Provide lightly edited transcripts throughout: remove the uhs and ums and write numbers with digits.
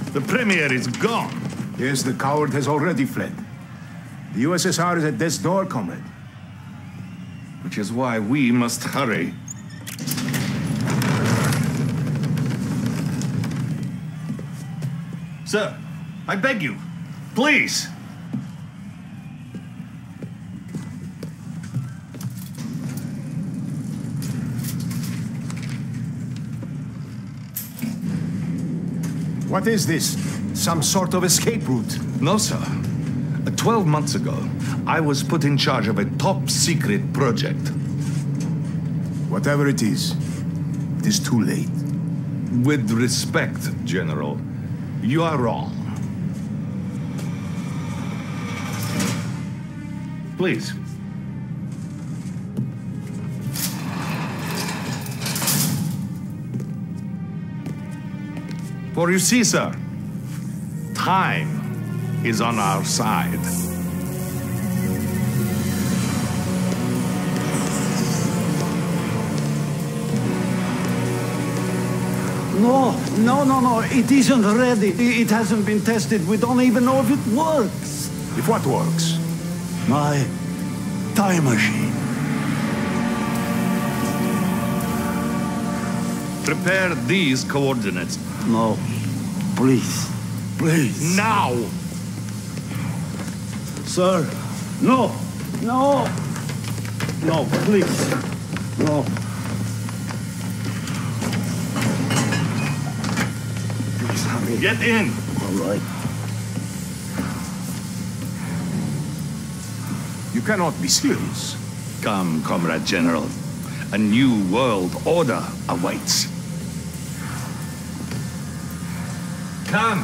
The Premier is gone. Yes, the coward has already fled. The USSR is at death's door, comrade. Which is why we must hurry. Sir, I beg you, please. What is this? Some sort of escape route? No, sir. 12 months ago, I was put in charge of a top-secret project. Whatever it is too late. With respect, General, you are wrong. Please. For you see, sir, time is on our side. No. It isn't ready. It hasn't been tested. We don't even know if it works. If what works? My time machine. Prepare these coordinates. No. Please. Please. Now! Sir. No. No. No, please. No. Please, hurry. Get in! All right. You cannot be serious. Come, Comrade General. A new world order awaits. Come!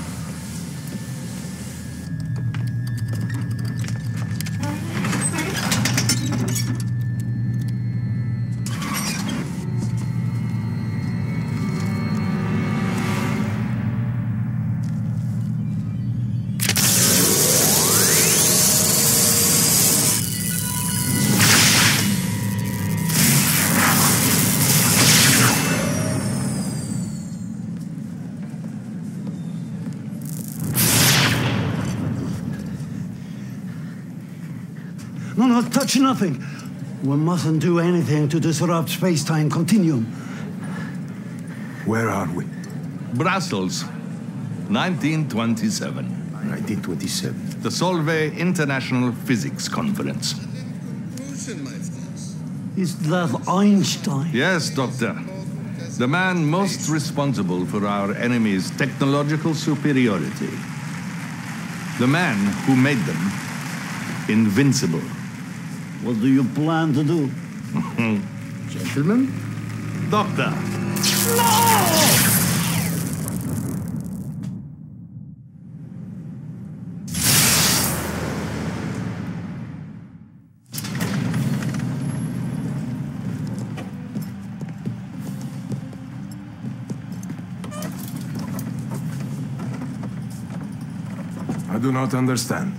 No, touch nothing. We mustn't do anything to disrupt space-time continuum. Where are we? Brussels, 1927. 1927. The Solvay International Physics Conference. Is that Einstein? Yes, Doctor. The man most responsible for our enemy's technological superiority. The man who made them invincible. What do you plan to do? Gentlemen? Doctor! I do not understand.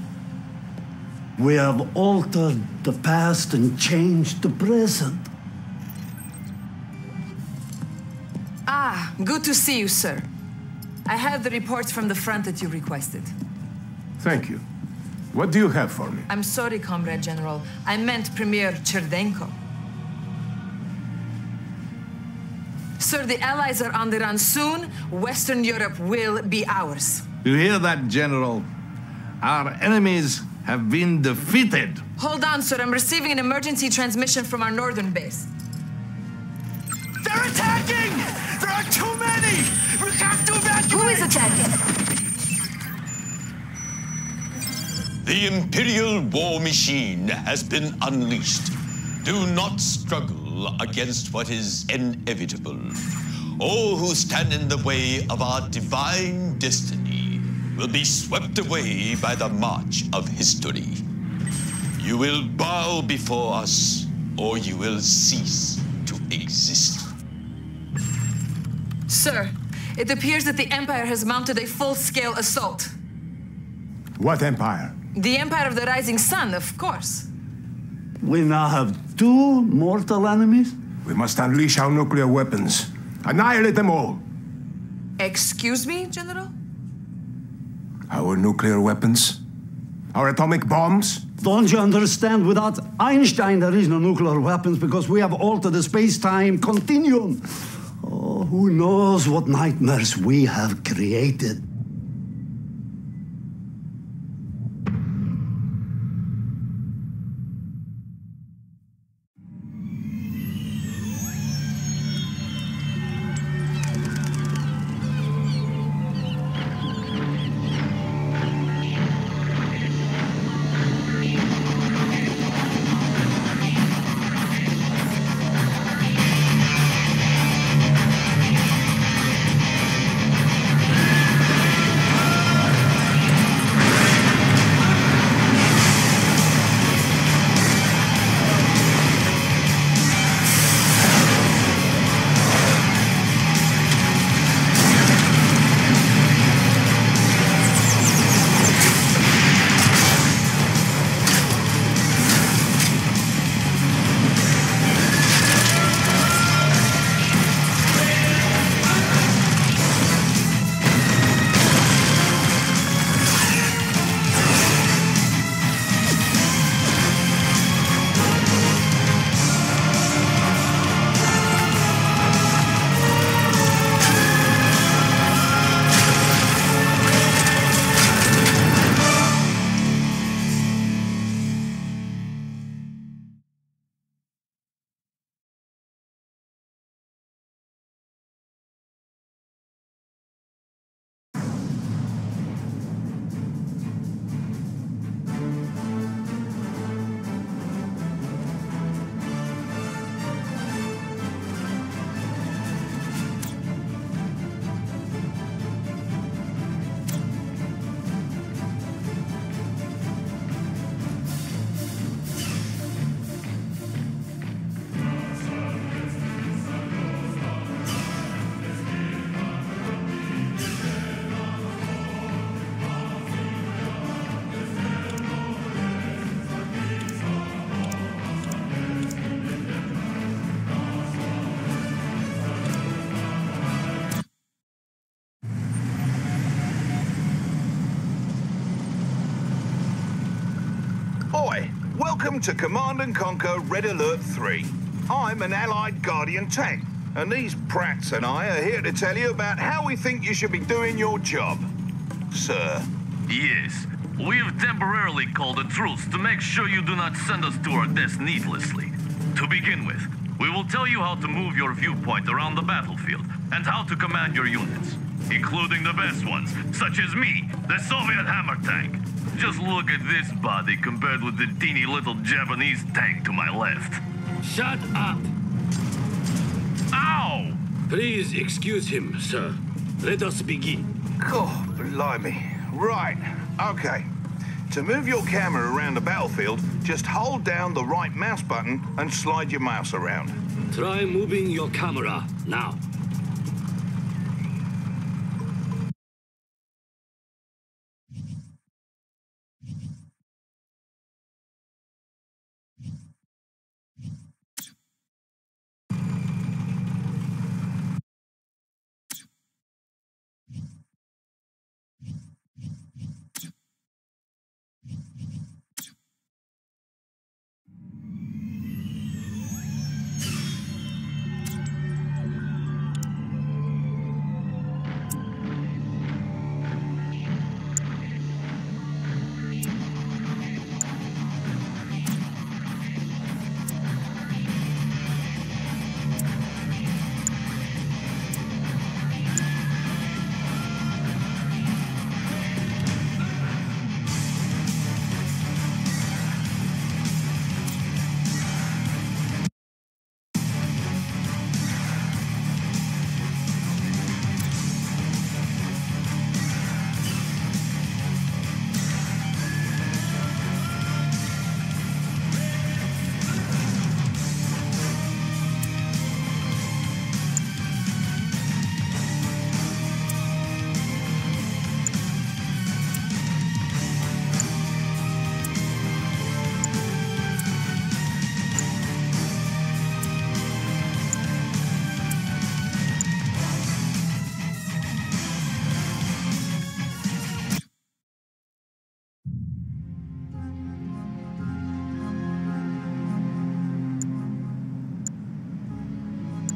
We have altered the past and changed the present. Ah, good to see you, sir. I have the reports from the front that you requested. Thank you. What do you have for me? I'm sorry, Comrade General. I meant Premier Cherdenko. Sir, the Allies are on the run soon. Western Europe will be ours. You hear that, General? Our enemies have been defeated. Hold on, sir. I'm receiving an emergency transmission from our northern base. They're attacking! There are too many! We have to evacuate! Who is attacking? The Imperial war machine has been unleashed. Do not struggle against what is inevitable. All who stand in the way of our divine destiny will be swept away by the march of history. You will bow before us, or you will cease to exist. Sir, it appears that the Empire has mounted a full-scale assault. What empire? The Empire of the Rising Sun, of course. We now have two mortal enemies? We must unleash our nuclear weapons. Annihilate them all. Excuse me, General? Our nuclear weapons? Our atomic bombs? Don't you understand? Without Einstein, there is no nuclear weapons because we have altered the space-time continuum. Oh, who knows what nightmares we have created. Oi, welcome to Command & Conquer Red Alert 3. I'm an Allied Guardian tank, and these brats and I are here to tell you about how we think you should be doing your job, sir. Yes, we have temporarily called a truce to make sure you do not send us to our deaths needlessly. To begin with, we will tell you how to move your viewpoint around the battlefield and how to command your units, including the best ones, such as me, the Soviet hammer tank. Just look at this body compared with the teeny little Japanese tank to my left. Shut up! Ow! Please excuse him, sir. Let us begin. Oh, blimey. Right, okay. To move your camera around the battlefield, just hold down the right mouse button and slide your mouse around. Try moving your camera now.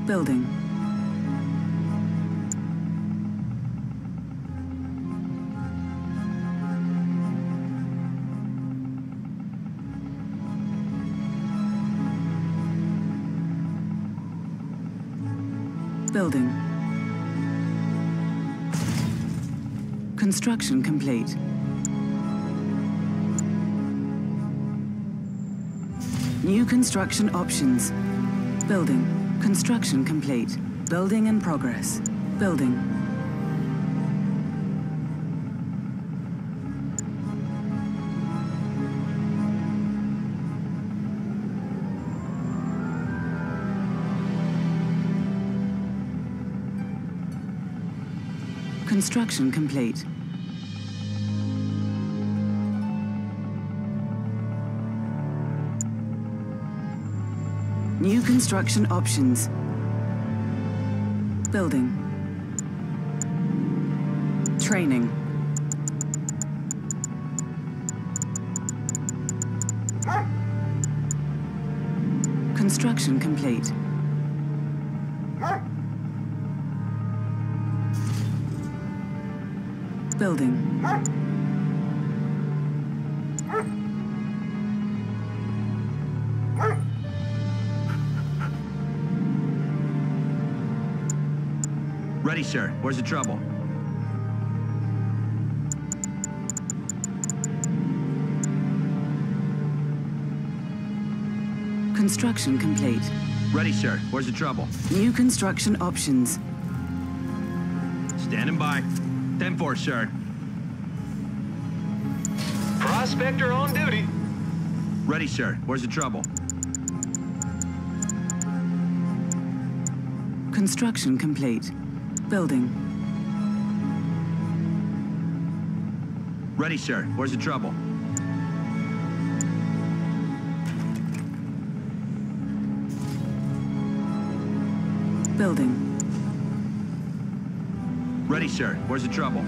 Building. Building. Construction complete. New construction options. Building. Construction complete. Building in progress. Building. Construction complete. New construction options. Building. Training. Construction complete. Building. Ready, sir. Where's the trouble? Construction complete. Ready, sir. Where's the trouble? New construction options. Standing by. 10-4, sir. Prospector on duty. Ready, sir. Where's the trouble? Construction complete. Building. Ready, sir. Where's the trouble? Building. Ready, sir. Where's the trouble?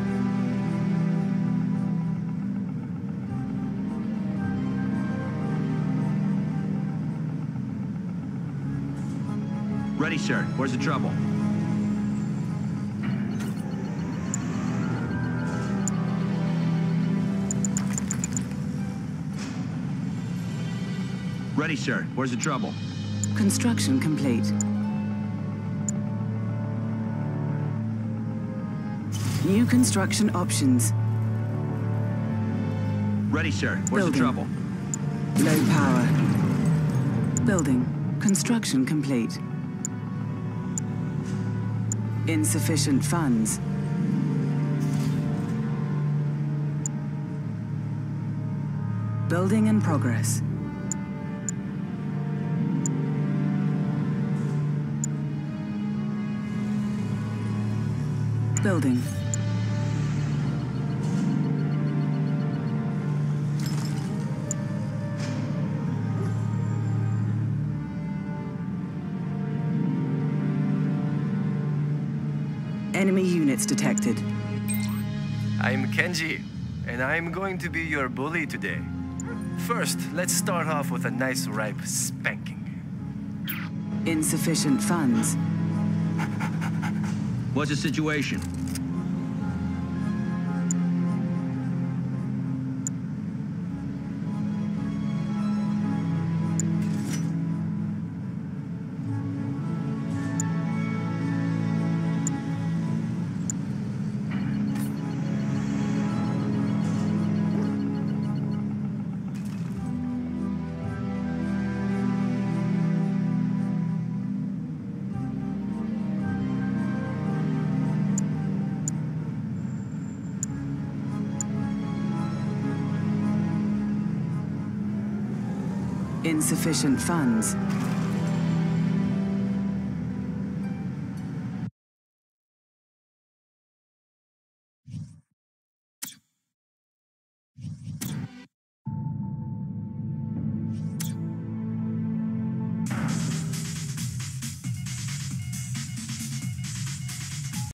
Ready, sir. Where's the trouble? Ready, sir. Where's the trouble? Construction complete. New construction options. Ready, sir. Where's the trouble? Low power. Building. Construction complete. Insufficient funds. Building in progress. Building. Enemy units detected. I'm Kenji, and I'm going to be your bully today. First, let's start off with a nice ripe spanking. Insufficient funds. What's the situation? Insufficient funds.